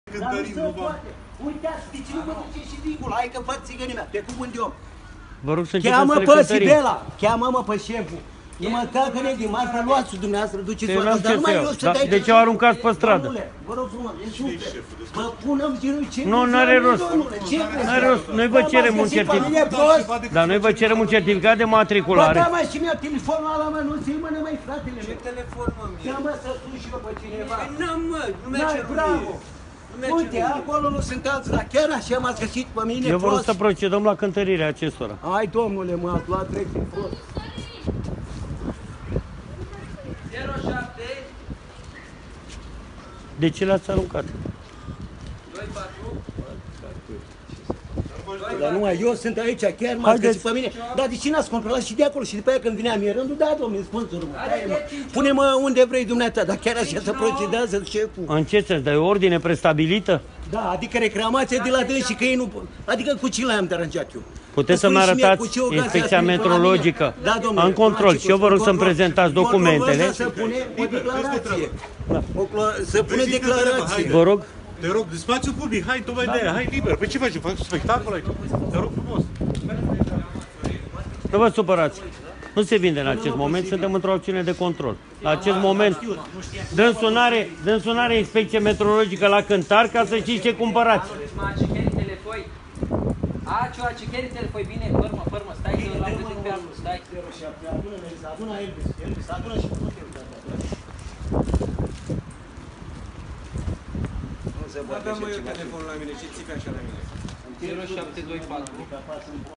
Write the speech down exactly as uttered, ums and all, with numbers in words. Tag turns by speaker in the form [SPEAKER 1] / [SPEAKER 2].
[SPEAKER 1] Cântărim, nu vă... Uitați, de ce nu vă duce și dincolo? Hai că fac țigănii mea, pe cuvânt de om.
[SPEAKER 2] Vă rog să începeți
[SPEAKER 1] Cheamă
[SPEAKER 2] să le
[SPEAKER 1] pe
[SPEAKER 2] cântărim.
[SPEAKER 1] Sibela, cheamă-mă pe șeful. Nu mă calcă-ne din marfa, luați-o dumneavoastră, duceți-o
[SPEAKER 2] Eu n-am
[SPEAKER 1] acasă, dar
[SPEAKER 2] ce
[SPEAKER 1] nu
[SPEAKER 2] să
[SPEAKER 1] mai
[SPEAKER 2] iau.
[SPEAKER 1] eu să
[SPEAKER 2] Da,
[SPEAKER 1] dai...
[SPEAKER 2] de ce o aruncați pe stradă?
[SPEAKER 1] Domnule, vă rog frumos, e suflet. Mă pună-mi genunchi, ce...
[SPEAKER 2] Nu, n-are rost.
[SPEAKER 1] Ce
[SPEAKER 2] N-are rost. Noi vă cerem un certificat. Dar noi vă cerem un certificat de
[SPEAKER 1] Bă,
[SPEAKER 2] matriculare.
[SPEAKER 1] da, mai și mi-au telefonul ăla, mă, nu ți-i mână, mai fratele meu.
[SPEAKER 3] Ce telefon, mă, mie?
[SPEAKER 1] Cheamă să sun și eu pe cineva.
[SPEAKER 3] Păi n-am, mă, nu mi-a
[SPEAKER 1] N-ai,
[SPEAKER 3] cerut
[SPEAKER 1] bravo.
[SPEAKER 3] mie.
[SPEAKER 1] Uite, acolo nu sunt alții, dar chiar așa m-ați găsit pe mine,
[SPEAKER 2] Eu vă rog
[SPEAKER 1] prost.
[SPEAKER 2] să procedăm la cântărirea acestora.
[SPEAKER 1] Hai, domnule, m-ați luat drept în fost.
[SPEAKER 3] zero șapte
[SPEAKER 2] De ce le-ați aruncat?
[SPEAKER 3] doi patru
[SPEAKER 1] Dar numai eu sunt aici, chiar m-ați găsit pe mine. Dar de ce n-ați controlat și de acolo? Și după aia când vinea mie rândul, da, domnule, sponsorul, mă. Pune-mă unde vrei dumneata, dar chiar așa se procedează șeful.
[SPEAKER 2] În ce sens? Dar e o ordine prestabilită?
[SPEAKER 1] Da, adică reclamația de la dâns și că ei nu... Adică cu ce l-am deranjat eu?
[SPEAKER 2] Puteți să-mi arătați inspecția metrologică în control și eu vă rog să-mi prezentați documentele.
[SPEAKER 1] Să pune o declarație. Să pune declarație.
[SPEAKER 2] Vă rog.
[SPEAKER 4] Te rog, spațiu public, hai, tocmai de aia, hai liber. Păi ce faci? Fac spectacol aici? Te rog frumos.
[SPEAKER 2] Nu vă supărați. Nu se vinde în acest moment, suntem într-o acțiune de control. La acest moment, dânsul n-are, dânsul n-are inspecție meteorologică la Cântar ca să știți ce cumpărați.
[SPEAKER 3] A, ce a ce telefoi, bine, fărmă, fărmă, stai că l-am găsit pe altul, stai.
[SPEAKER 1] Adună Elvis, Elvis, adună și tu te
[SPEAKER 3] Aveam eu telefonul la mine, ce țipe așa la mine? zero șapte doi patru